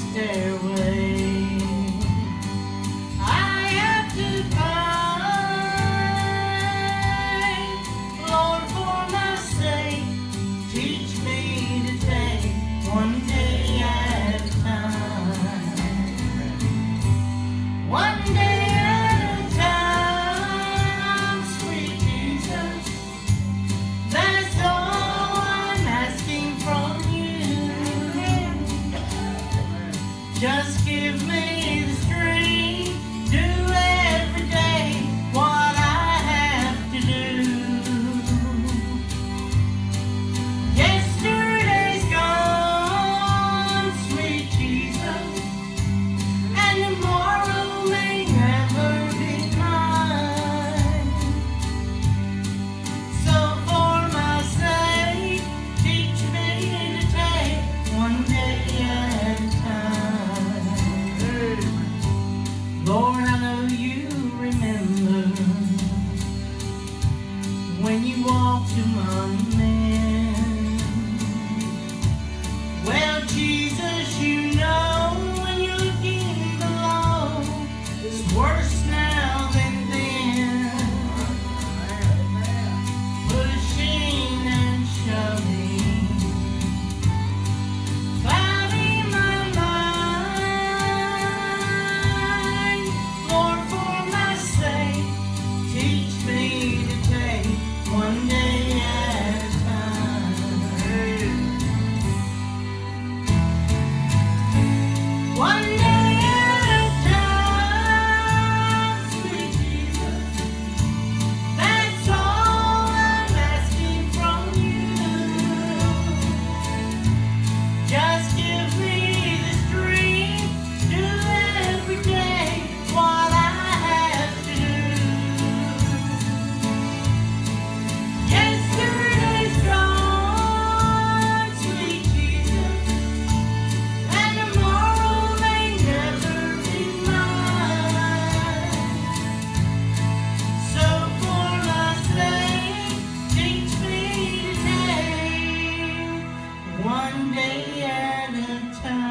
stairway. I have to find, Lord, for my sake, teach me to take one day at a time. One day at a time, sweet Jesus. That's all I'm asking from you. Just give me the strength, do every day what I have to do. Yesterday's gone, sweet Jesus, and tomorrow may never be mine. So for my sake, teach me to take one day at a time. Lord, I know you remember when you walked among men. Well, Jesus, you know when you're looking below, it's worse now than then. Pushing and shoving, clouding my mind. Lord, for my sake, teach me to take one day at a time. One day at a time, sweet Jesus. That's all I'm asking from you. Just give me the strength, do every day what I have to do. Yesterday's gone, sweet Jesus, and tomorrow may never be mine. So for my sake, teach me to take one day at a time.